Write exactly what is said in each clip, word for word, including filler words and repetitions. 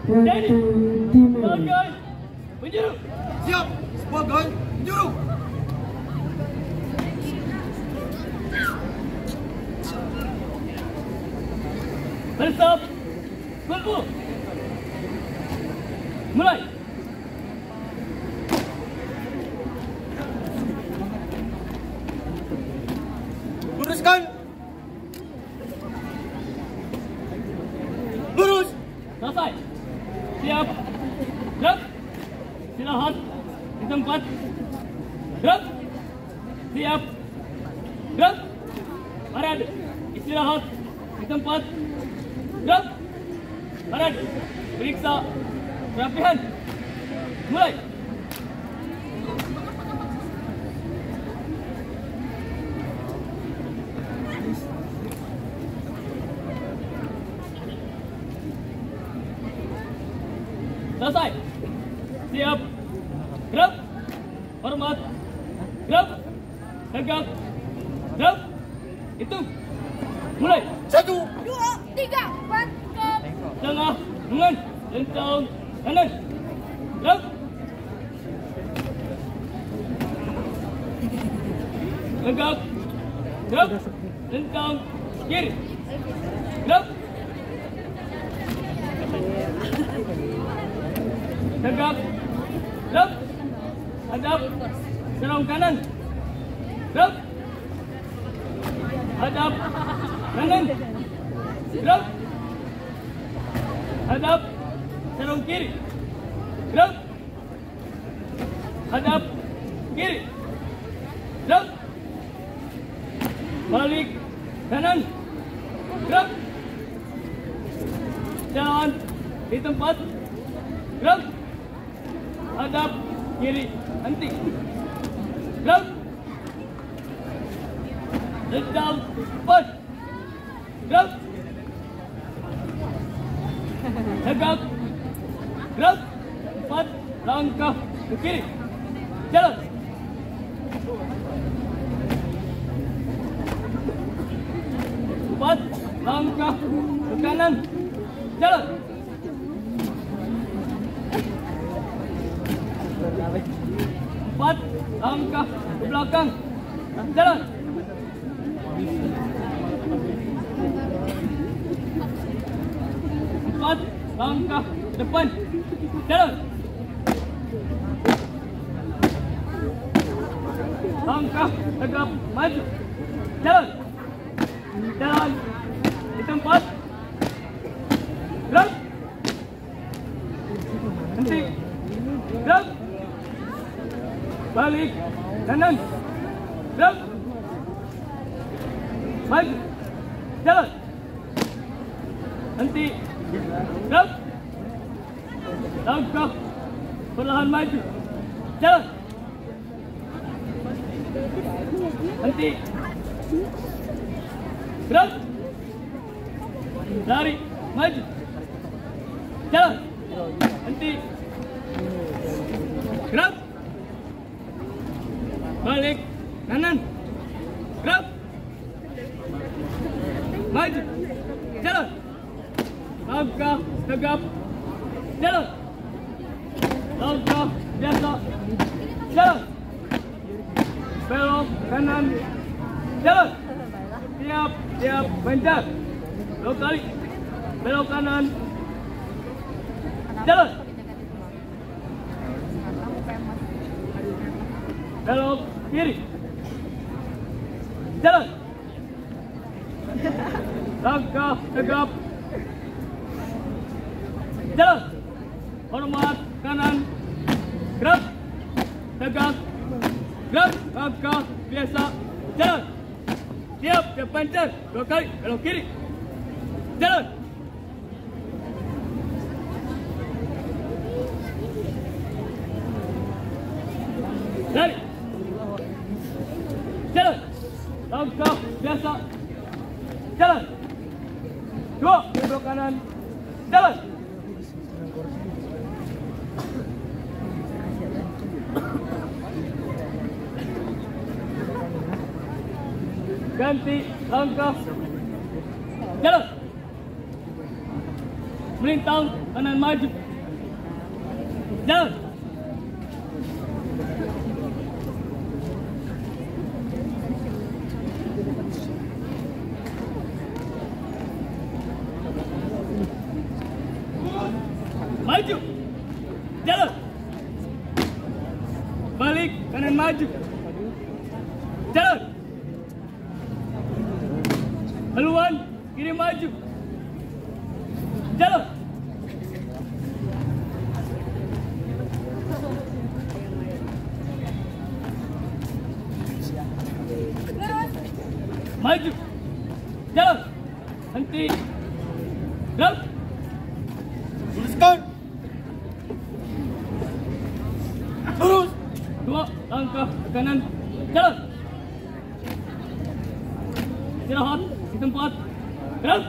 Jadi, sebagai penjuru. Siap, sebagai penjuru. Bersab, kumpul. Mulai. Luruskan. Lurus. Selesai. Siap. Gerak. Istirahat di tempat. Gerak. Siap. Gerak. Parade. Istirahat di tempat. Gerak. Parade. Periksa kerapihan. Mulai. Selesai. Siap. Gerak. Hormat. Gerak. Tegak. Gerak. Hitung. Mulai. Satu, dua, tiga, empat, ke Tengah. Lengan. Lentang. Kanan. Gerak. Tegak. Gerak. Lentang. Kiri. Gerak. Tegak. Gerak. Hadap. Serong kanan. Gerak. Hadap. Kanan. Gerak. Hadap. Serong kiri. Gerak. Hadap. Kiri. Gerak. Balik. Kanan. Gerak. Jalan di tempat. Gerak. Hadap kiri. Henti. Gerak. Lentang. Pas. Gerak. Tegak. Gerak. Empat langkah ke kiri. Jalan. Empat langkah ke kanan. Jalan. Empat langkah ke belakang. Jalan. Empat langkah ke depan. Jalan. Langkah tegap maju. Jalan. Jalan di tempat. Gerak. Henti. Gerak. Balik. Kanan. Gerak. Maju. Jalan. Henti. Gerak. Langkah perlahan maju. Jalan. Henti. Gerak. Lari. Maju. Jalan. Henti. Gerak. Balik. Kanan. Gerak. Maju. Jalan. Langkah tegap. Jalan. Langkah biasa. Jalan. Belok kanan. Jalan. Siap, siap, bencar. Dua kali. Belok kanan. Jalan. Belok kiri. Jalan. Langkah tegap. Jalan. Hormat kanan. Gerak. Tegak. Gerak. Langkah biasa. Jalan. Siap, siap pancar. Dua kali. Belok kiri. Jalan. Lari. Jalan. Langkah biasa. Jalan. Dua. Belok kanan. Jalan. Ganti langkah. Jalan. Melintang kanan maju. Jalan. Maju. Jalan. Balik kanan maju. Jalan. Haluan kiri maju. Jalan. Maju. Jalan. Henti. Gerak. Luruskan. Lurus. Dua langkah ke kanan. Jalan. Istirahat di tempat. Gerak.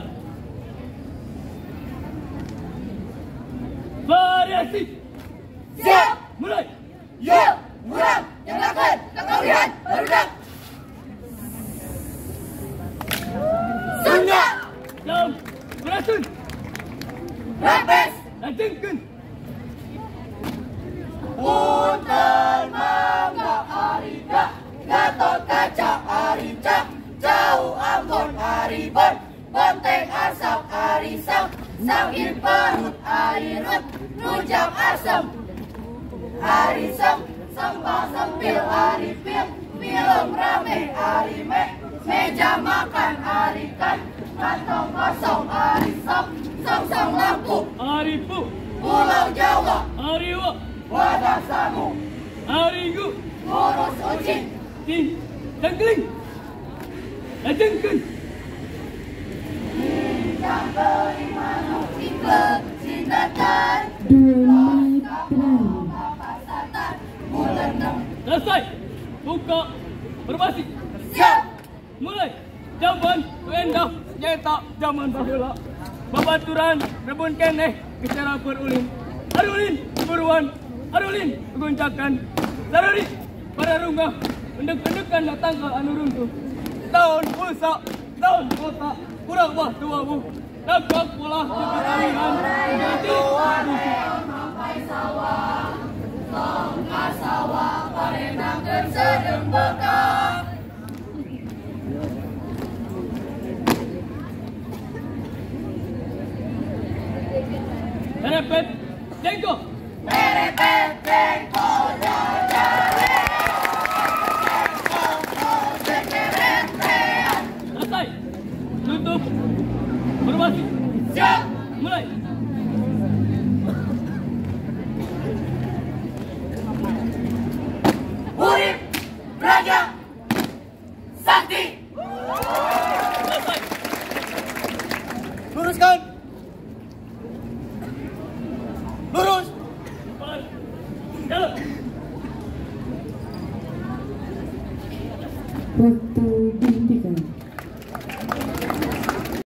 Variasi. Siap. Mulai. Ya. Mulai. Yang akan kakak lihat barudak. Sunda. Jam. Berasun. Rapes. Ajangkan. Punten mangga arika, Gatot kaca arica, jauh Ambon ariban, benteng asap arisam, sangir perut airut, rujak asam arisam, sempal sempil aripil, film rame arime, meja makan arikan, kantong kosong arisam, song-song lampu, Aripu. Pulau Jawa, Ariwa. wadah sagu, Arigu. ngurus uci, Ting. Tenggeling. Ajangkan. yang beriman ikle, sinatan, pasatan, bulan enam, Selesai. Buka. Berbasi. siap, Mulai. Zaman endah nyetak zaman bahula. Babaturan rebun keneh bicara berulin. Arulin buruan. Arulin guncakan. Sarari pada runggah. Pendek-pendekan datang ke anu runtuh. Tahun pulsa. Tahun kota. Kurang bah tuamu. Dagak pola kepalihan. Jadi sampai sawah, tongka sawah, parenang dan sedeng bekal. Repet. Jengkok. Merepet tengkol jajare, Selesai. Tutup. Berbasi. siap, Mulai. urip, raja, sakti. Selesai. Luruskan. Lurus. Jalan. Waktu